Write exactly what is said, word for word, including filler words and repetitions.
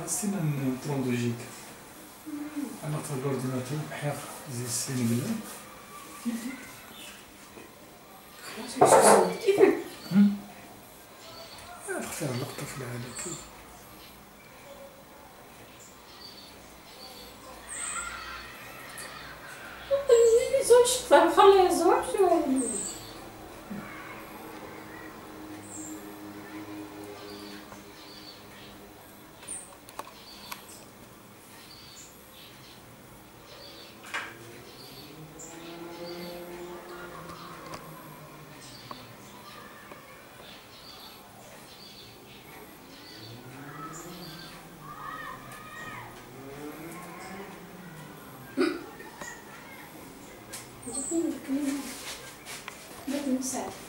ستينا نترندوجيك أنا في الأورديناتور بحيق زي السين بالله كيف؟ اختار لقطة في العالم كيف زوج خلي زوج جبتني الكلمة بدي مساعدة